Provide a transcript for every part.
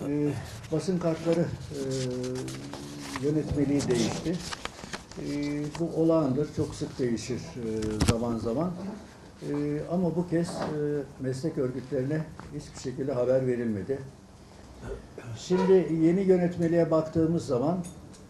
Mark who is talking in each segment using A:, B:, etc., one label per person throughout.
A: Basın kartları yönetmeliği değişti. Bu olağandır, çok sık değişir zaman zaman. Ama bu kez meslek örgütlerine hiçbir şekilde haber verilmedi. Şimdi yeni yönetmeliğe baktığımız zaman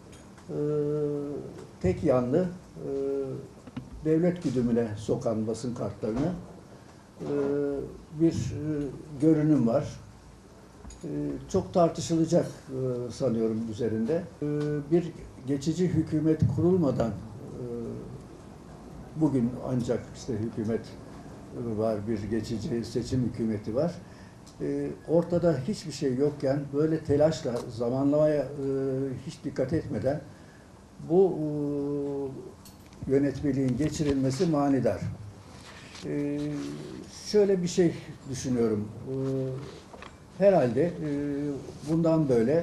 A: tek yanlı devlet güdümüne sokan basın kartlarını bir görünüm var. Çok tartışılacak sanıyorum üzerinde. Bir geçici hükümet kurulmadan bugün ancak işte hükümet var, bir geçici seçim hükümeti var. Ortada hiçbir şey yokken böyle telaşla zamanlamaya hiç dikkat etmeden bu yönetmeliğin geçirilmesi manidar. Şöyle bir şey düşünüyorum. Herhalde bundan böyle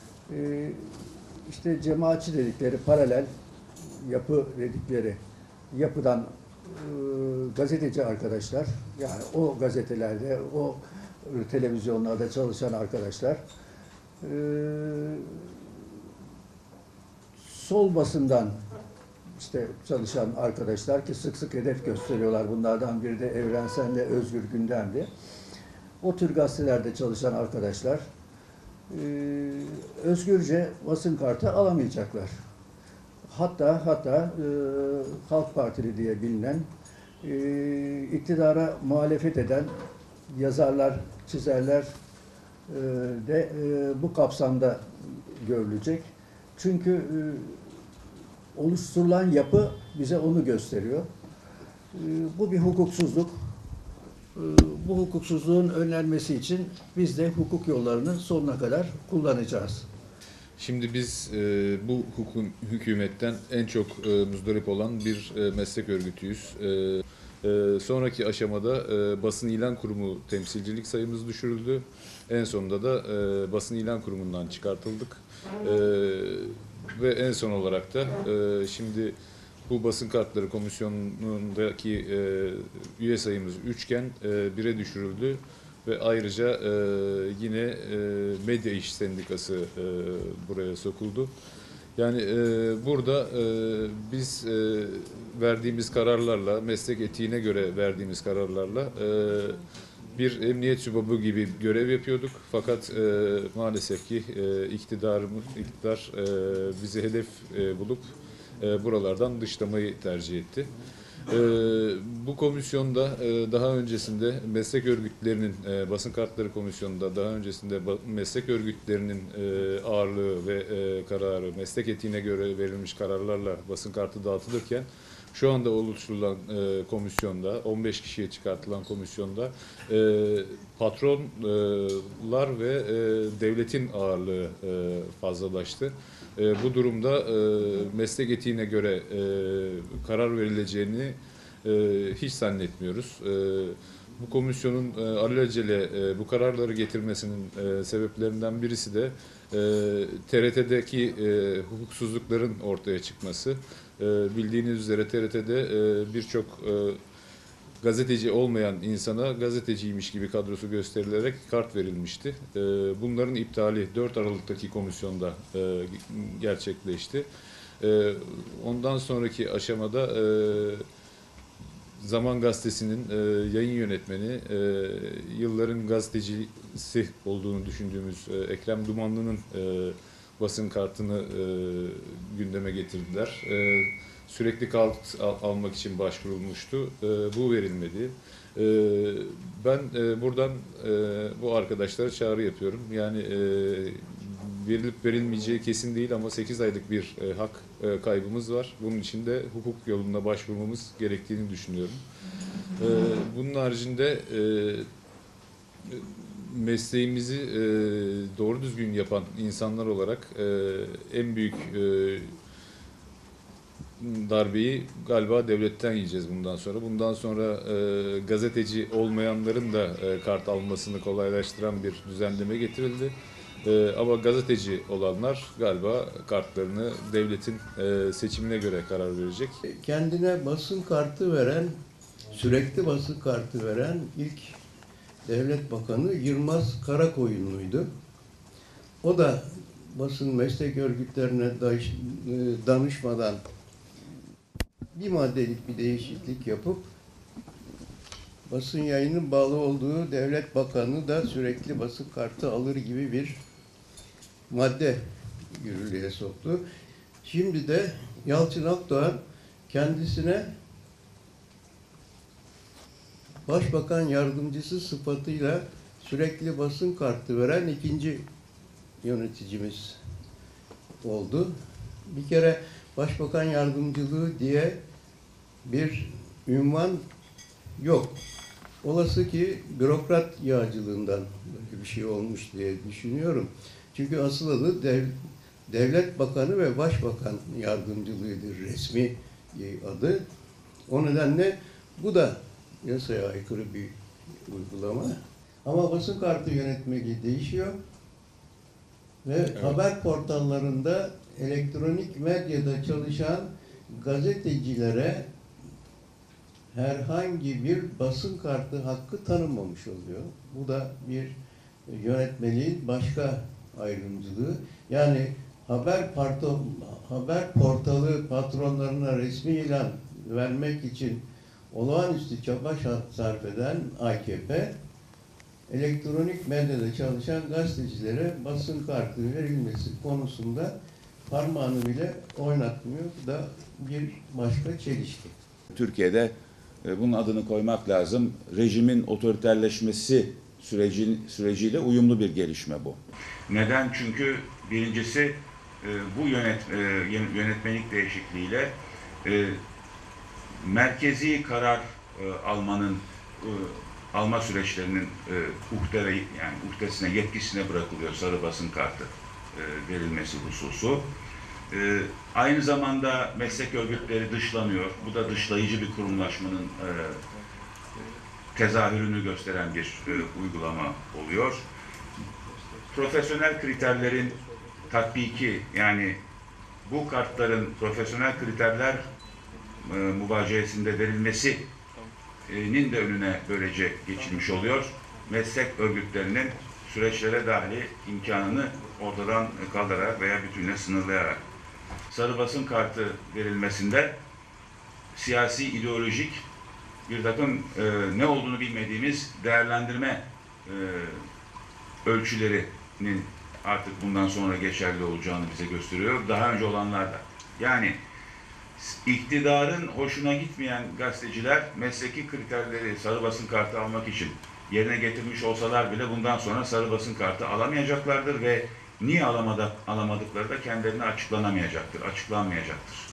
A: işte cemaatçi dedikleri, paralel yapı dedikleri yapıdan gazeteci arkadaşlar, yani o gazetelerde, o televizyonlarda çalışan arkadaşlar, sol basından işte çalışan arkadaşlar ki sık sık hedef gösteriyorlar. Bunlardan biri de Evrensel'le Özgür Gündem'di. O tür gazetelerde çalışan arkadaşlar özgürce basın kartı alamayacaklar. Hatta Halk Partili diye bilinen iktidara muhalefet eden yazarlar, çizerler de bu kapsamda görülecek. Çünkü oluşturulan yapı bize onu gösteriyor. Bu bir hukuksuzluk. Bu hukuksuzluğun önlenmesi için biz de hukuk yollarını sonuna kadar kullanacağız.
B: Şimdi biz bu hükümetten en çok muzdarip olan bir meslek örgütüyüz. Sonraki aşamada basın ilan kurumu temsilcilik sayımız düşürüldü. En sonunda da basın ilan kurumundan çıkartıldık. Ve en son olarak da şimdi bu basın kartları komisyonundaki üye sayımız 3 iken 1'e düşürüldü. Ve ayrıca yine Medya İş Sendikası buraya sokuldu. Yani burada biz verdiğimiz kararlarla, meslek etiğine göre verdiğimiz kararlarla bir emniyet sübabı gibi görev yapıyorduk. Fakat maalesef ki iktidar bizi hedef bulup buralardan dışlamayı tercih etti. Bu komisyonda daha öncesinde meslek örgütlerinin basın kartları komisyonunda daha öncesinde meslek örgütlerinin ağırlığı ve kararı meslek etiğine göre verilmiş kararlarla basın kartı dağıtılırken şu anda oluşturulan komisyonda 15 kişiye çıkartılan komisyonda patronlar ve devletin ağırlığı fazlalaştı. Bu durumda meslek etiğine göre karar verileceğini hiç zannetmiyoruz. Bu komisyonun alelacele bu kararları getirmesinin sebeplerinden birisi de TRT'deki hukuksuzlukların ortaya çıkması. Bildiğiniz üzere TRT'de birçok gazeteci olmayan insana gazeteciymiş gibi kadrosu gösterilerek kart verilmişti. Bunların iptali 4 Aralık'taki komisyonda gerçekleşti. Ondan sonraki aşamada Zaman Gazetesi'nin yayın yönetmeni, yılların gazetecisi olduğunu düşündüğümüz Ekrem Dumanlı'nın basın kartını gündeme getirdiler. Sürekli kart almak için başvurulmuştu. Bu verilmedi. Ben buradan bu arkadaşlara çağrı yapıyorum. Yani verilip verilmeyeceği kesin değil ama 8 aylık bir hak kaybımız var. Bunun için de hukuk yoluna başvurmamız gerektiğini düşünüyorum. Bunun haricinde mesleğimizi doğru düzgün yapan insanlar olarak en büyük darbeyi galiba devletten yiyeceğiz bundan sonra. Bundan sonra gazeteci olmayanların da kart almasını kolaylaştıran bir düzenleme getirildi. Ama gazeteci olanlar galiba kartlarını devletin seçimine göre karar verecek.
C: Kendine basın kartı veren, sürekli basın kartı veren ilk devlet bakanı Yılmaz Karakoyunlu'ydu. o da basın meslek örgütlerine danışmadan bir maddelik bir değişiklik yapıp basın yayının bağlı olduğu devlet bakanı da sürekli basın kartı alır gibi bir madde yürürlüğe soktu. Şimdi de Yalçın Akdoğan kendisine Başbakan yardımcısı sıfatıyla sürekli basın kartı veren ikinci yöneticimiz oldu. Bir kere Başbakan yardımcılığı diye bir ünvan yok. Olası ki bürokrat yağcılığından böyle bir şey olmuş diye düşünüyorum. Çünkü asıl adı Devlet Bakanı ve Başbakan Yardımcılığıdır resmi adı. O nedenle bu da yasaya aykırı bir uygulama. Ama basın kartı yönetmeliği değişiyor ve
B: Evet.
C: haber portallarında elektronik medyada çalışan gazetecilere herhangi bir basın kartı hakkı tanınmamış oluyor. Bu da bir yönetmeliğin başka ayrımcılığı. Yani haber portalı patronlarına resmi ilan vermek için olağanüstü çaba sarf eden AKP, elektronik medyada çalışan gazetecilere basın kartı verilmesi konusunda parmağını bile oynatmıyor. Bu da bir başka çelişki.
D: Türkiye'de bunun adını koymak lazım. Rejimin otoriterleşmesi süreciyle uyumlu bir gelişme bu.
E: Neden? Çünkü birincisi bu yönetmelik değişikliğiyle merkezi karar alma süreçlerinin uhdesine, yetkisine bırakılıyor sarı basın kartı verilmesi hususu. Aynı zamanda meslek örgütleri dışlanıyor. Bu da dışlayıcı bir kurumlaşmanın tezahürünü gösteren bir uygulama oluyor. Profesyonel kriterlerin tatbiki, yani bu kartların profesyonel kriterler muvaciyesinde verilmesinin de önüne böylece geçilmiş oluyor. Meslek örgütlerinin süreçlere dahili imkanını ortadan kaldırarak veya bütünle sınırlayarak. Sarı basın kartı verilmesinde siyasi, ideolojik bir takım ne olduğunu bilmediğimiz değerlendirme ölçülerinin artık bundan sonra geçerli olacağını bize gösteriyor. Daha önce olanlar da. Yani iktidarın hoşuna gitmeyen gazeteciler mesleki kriterleri sarı basın kartı almak için yerine getirmiş olsalar bile bundan sonra sarı basın kartı alamayacaklardır ve niye alamadıkları da kendilerine açıklanmayacaktır.